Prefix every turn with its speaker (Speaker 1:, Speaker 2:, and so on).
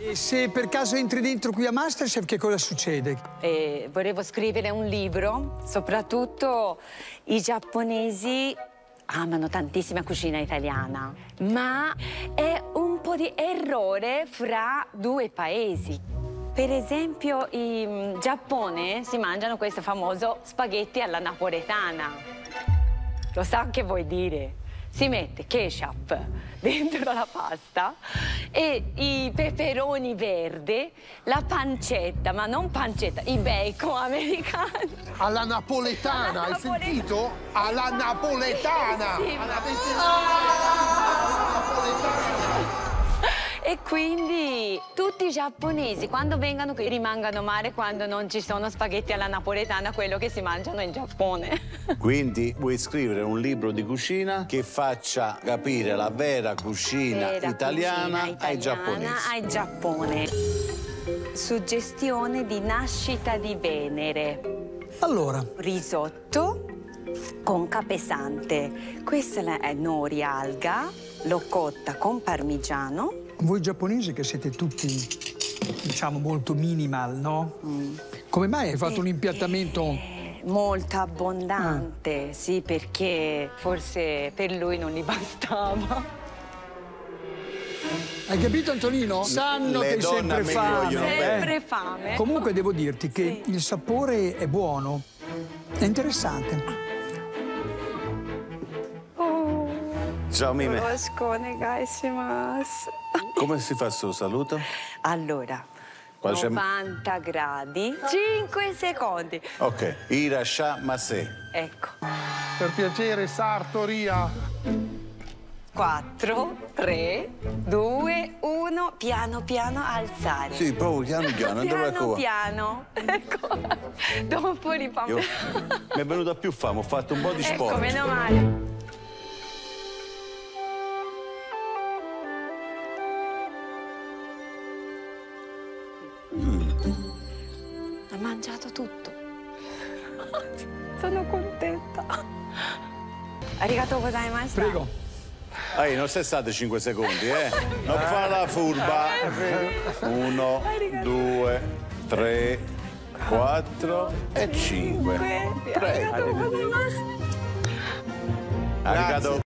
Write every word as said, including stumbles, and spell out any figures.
Speaker 1: E se per caso entri dentro qui a Masterchef, che cosa succede?
Speaker 2: E volevo scrivere un libro, soprattutto i giapponesi amano tantissima cucina italiana, ma è un po' di errore fra due paesi. Per esempio, in Giappone si mangiano questo famoso spaghetti alla napoletana. Lo sa che vuol dire? Si mette ketchup dentro la pasta e i peperoni verdi, la pancetta, ma non pancetta, i bacon americani.
Speaker 3: Alla napoletana, hai
Speaker 2: napole...
Speaker 3: sentito? Alla napoletana!
Speaker 2: Sì,
Speaker 3: Alla
Speaker 2: napoletana! E quindi tutti i giapponesi, quando vengono qui, rimangano male quando non ci sono spaghetti alla napoletana, quello che si mangiano in Giappone.
Speaker 4: Quindi vuoi scrivere un libro di cucina che faccia capire la vera cucina,
Speaker 2: vera
Speaker 4: italiana,
Speaker 2: cucina italiana
Speaker 4: ai giapponesi.
Speaker 2: Ai Giappone. Suggestione di nascita di Venere.
Speaker 1: Allora.
Speaker 2: Risotto con capesante. Questa è nori alga, l'ho cotta con parmigiano.
Speaker 1: Voi giapponesi che siete tutti, diciamo, molto minimal, no? Mm. Come mai hai fatto eh, un impiattamento...
Speaker 2: Eh, molto abbondante, ah. Sì, perché forse per lui non gli bastava.
Speaker 1: Hai capito, Antonino? Sanno
Speaker 4: Le
Speaker 1: che hai sempre fame.
Speaker 2: Sempre
Speaker 1: eh.
Speaker 2: fame.
Speaker 1: Comunque devo dirti che sì. Il sapore è buono, è interessante.
Speaker 4: Ciao Mime. Come si fa il suo saluto?
Speaker 2: Allora, novanta gradi, cinque secondi.
Speaker 4: Ok, irashamase.
Speaker 2: Ecco.
Speaker 3: Per piacere, Sartoria.
Speaker 2: quattro, tre, due, uno, piano piano alzare.
Speaker 4: Sì, proprio piano piano, non
Speaker 2: piano piano. Ecco. Dopo rifamo.
Speaker 4: Mi è venuta più fame, ho fatto un po' di sport.
Speaker 2: Ecco, meno male.
Speaker 4: Mm.
Speaker 2: Ha mangiato tutto. Sono contenta. Arigatou gozaimasu.
Speaker 1: Prego.
Speaker 4: Ehi, non sei stato cinque secondi, eh? Non fa la furba. Uno, due, tre, quattro e cinque. Prego. Arigatou.